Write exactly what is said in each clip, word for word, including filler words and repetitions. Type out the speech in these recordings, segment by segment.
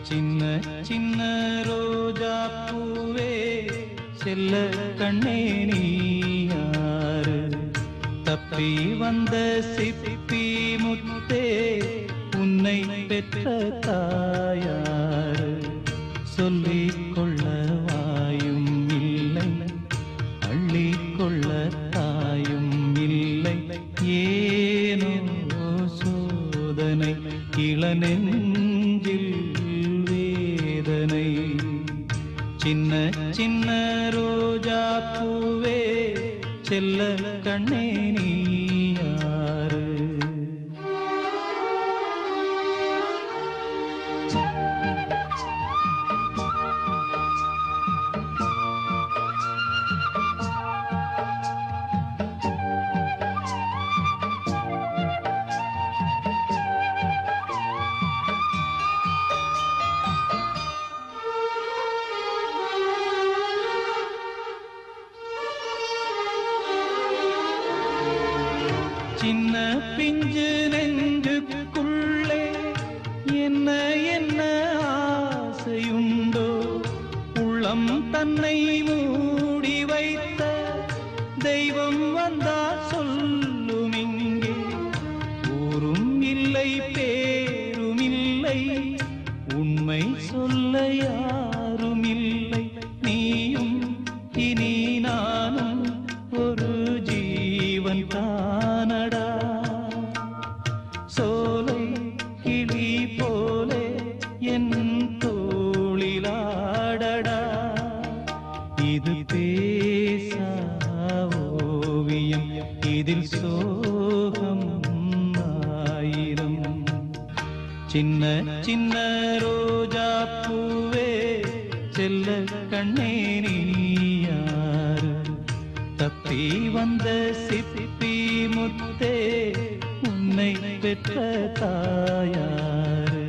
சின்ன சின்ன ரோஜா பூவே செல்ல கண்ணே நீ யாரு? தப்பி வந்த சிப்பி முத்தே உன்னை பெற்ற தாயாரு? சொல்லிக் கொள்ள வாயும் இல்லை, அள்ளிக் கொள்ள தாயும் இல்லை. ஏனோ சோதனை இளநெஞ்சில் வேதனை. சின்ன சின்ன ரோஜா பூவே செல்ல கண்ணே நீ யாரு? சின்ன பிஞ்சு நெஞ்சுக்குள்ளே என்ன என்ன ஆசையுண்டோ? உள்ளம் தன்னை மூடி வைத்த தெய்வம் வந்தா சொல்லும் இங்கே. ஊரும் இல்லை பேரும் இல்லை, உண்மை சொல்ல யாரும் இல்லை. நீயும் இனி நானும் ஒரு ஜீவன் தானடா. சோலை கிளி போலே என் தோளிலாடடா. இது பேசா ஓவியம், இதில் சோகம் ஆயிரம். சின்ன சின்ன ரோஜா பூவே செல்ல கண்ணே நீ யாரு? தப்பி வந்த சிப்பி முத்தே உன்னை பெற்ற தாயாரு?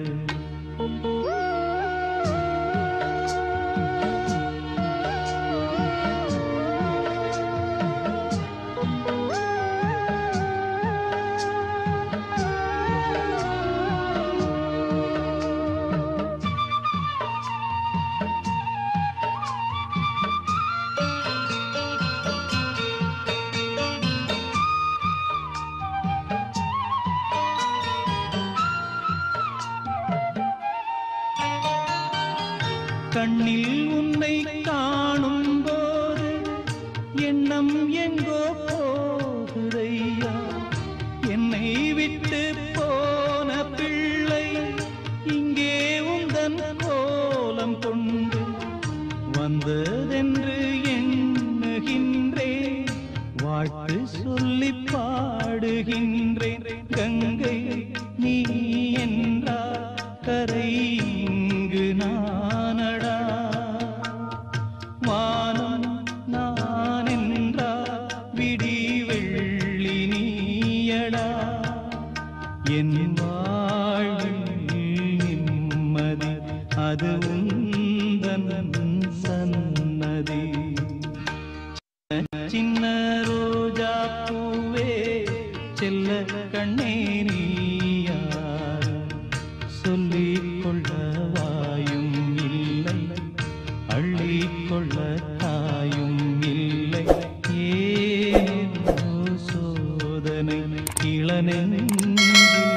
கண்ணில் உன்னை காணும் போது எண்ணம் எங்கோ போகுதையா. என்னை விட்டு போன பிள்ளை இங்கே உந்தன் கோலம் கொண்டு வந்ததென்று எண்ணுகின்றேன். வாழ்த்து சொல்லி பாடுகின்றேன். கங்கை நீ என்றால் கரை இங்கு நானடா. வானம் நான் என்றால் விடி வெள்ளி நீயடா. என் வாழ்வில் நிம்மதி அது உந்தன் சன்னதி. சின்ன ரோஜா பூவே செல்ல கண்ணே நீ யாரு? சொல்லிக் கொள்ள வாயும் இல்லை, அள்ளிக் கொள்ள தாயும் இல்லை. ஏனோ சோதனை இளநெஞ்சில்